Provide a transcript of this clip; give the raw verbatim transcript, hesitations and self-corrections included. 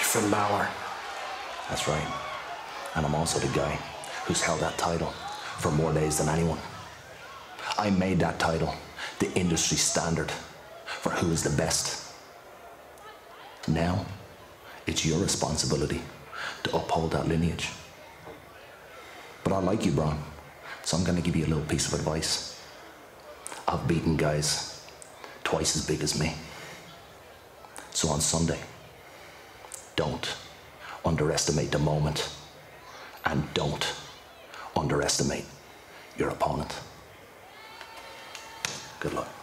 Finn Bálor. That's right. And I'm also the guy who's held that title for more days than anyone. I made that title the industry standard for who is the best. Now, it's your responsibility to uphold that lineage. But I like you, Bron, so I'm gonna give you a little piece of advice. I've beaten guys twice as big as me. So on Sunday, don't underestimate the moment, and don't underestimate your opponent. Good luck.